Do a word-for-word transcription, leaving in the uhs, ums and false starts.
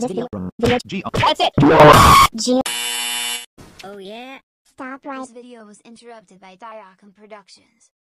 this video video. from G. That's it. G. Oh yeah? Stop right. This video was interrupted by Diacom Productions.